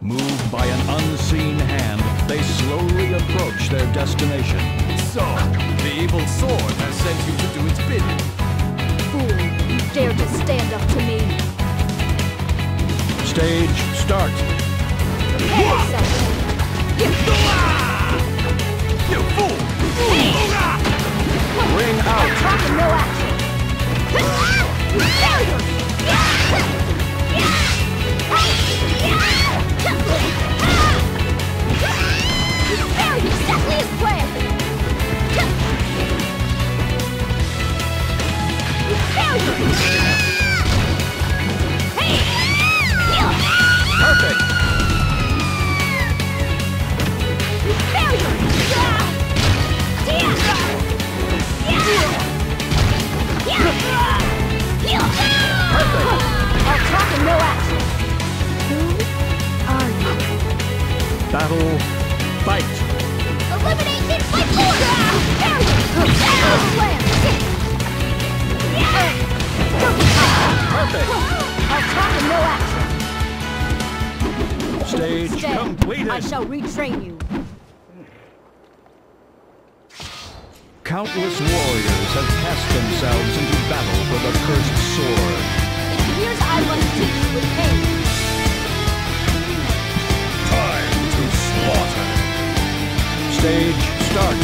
Moved by an unseen hand, they slowly approach their destination. So, the evil sword has sent you to do its bidding. Fool, you dare to stand up to me. Stage start. Prepare yourself. You fool! Ring out. Talking no action. Failure! You failed exactly as planned. You failure! Perfect. You failure! Perfect! I'll talk and no action. Who are you? Battle. Fight. Elimination by force! Failure! Perfect. I'll talk and no action. Stage Instead, completed. I shall retrain you. Countless warriors have cast themselves into battle for the cursed sword. It appears I must teach you with pain. Time to slaughter. Stage start.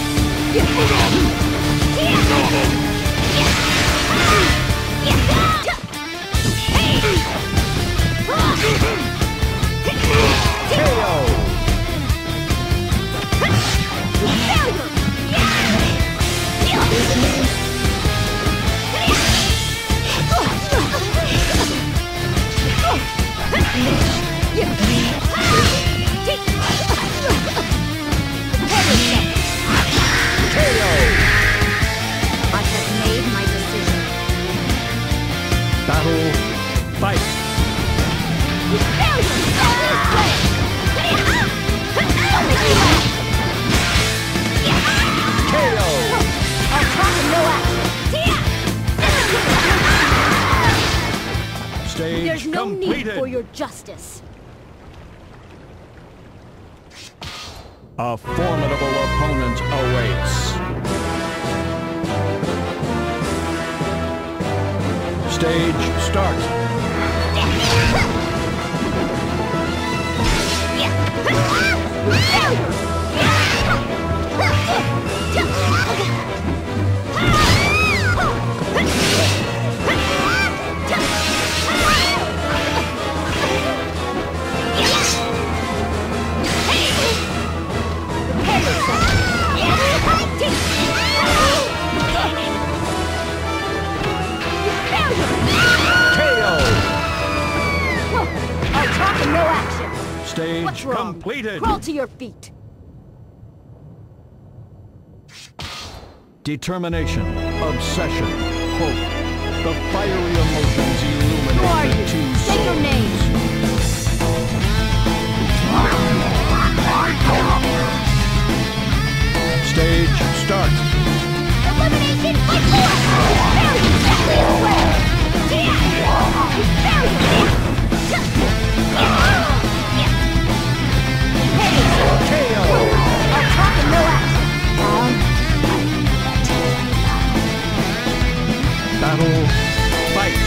Battle. Fight. Stage There's no completed. need for your justice. A formidable opponent awaits. Stage start. No action. Stage What's wrong? completed. Crawl to your feet. Determination, obsession, hope. The fiery emotions Who are illuminate you? the two Say your name. Stage start. Elimination by force! Failure! Exactly as planned! Failure! KO. I'll talk and no action. Battle. Fight.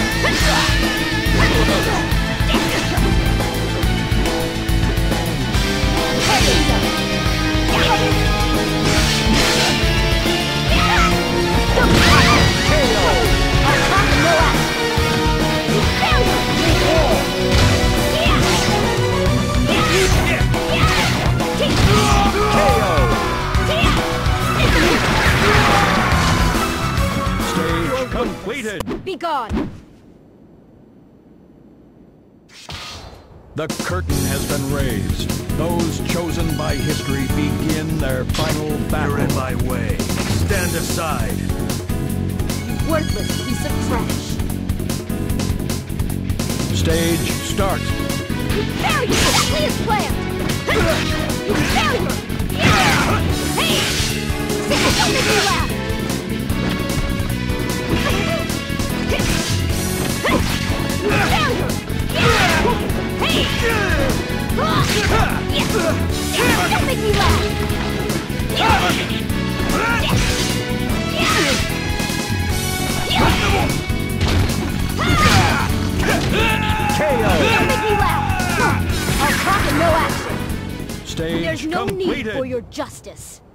Stage completed. Be gone. The curtain has been raised. Those chosen by history begin their final battle. You're in my way. Stand aside. You worthless piece of trash. Stage start. You failure! Exactly as planned! You failure! Hey! Sickle, don't make me laugh! You failure! Hey! Don't make me laugh! KO! Don't make me laugh! I'll talk and no action! Stage There's no need completed. for your justice.